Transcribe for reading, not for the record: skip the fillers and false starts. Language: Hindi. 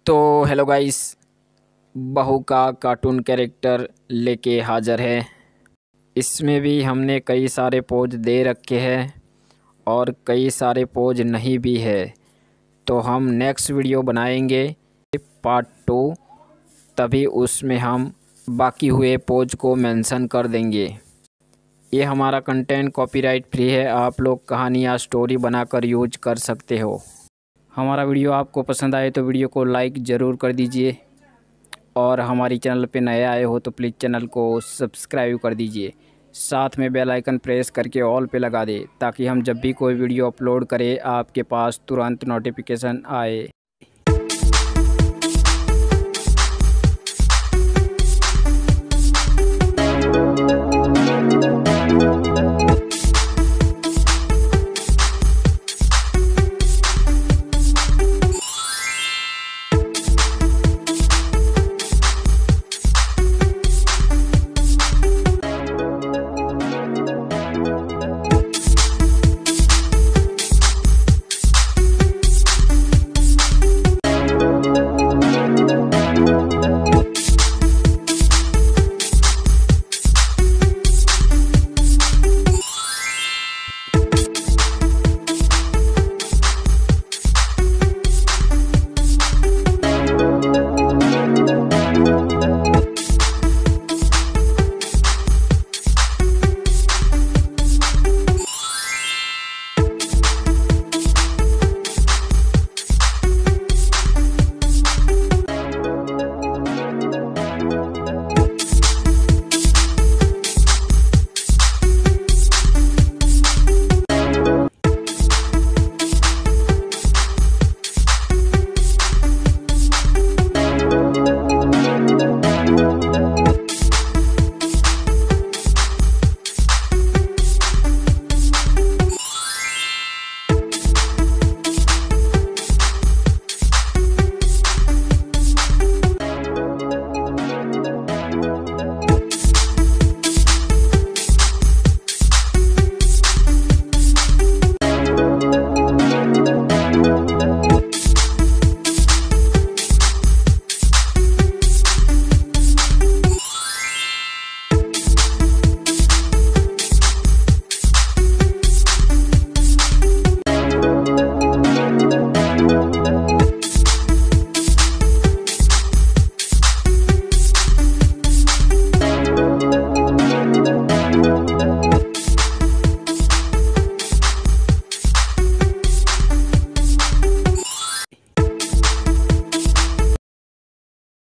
तो हेलो गाइस, बहू का कार्टून कैरेक्टर लेके हाज़िर है। इसमें भी हमने कई सारे पोज दे रखे हैं और कई सारे पोज नहीं भी है। तो हम नेक्स्ट वीडियो बनाएंगे पार्ट 2, तभी उसमें हम बाकी हुए पोज को मेंशन कर देंगे। ये हमारा कंटेंट कॉपीराइट फ्री है, आप लोग कहानी या स्टोरी बनाकर यूज कर सकते हो। हमारा वीडियो आपको पसंद आए तो वीडियो को लाइक ज़रूर कर दीजिए और हमारी चैनल पे नए आए हो तो प्लीज़ चैनल को सब्सक्राइब कर दीजिए। साथ में बेल आइकन प्रेस करके ऑल पे लगा दें ताकि हम जब भी कोई वीडियो अपलोड करें आपके पास तुरंत नोटिफिकेशन आए।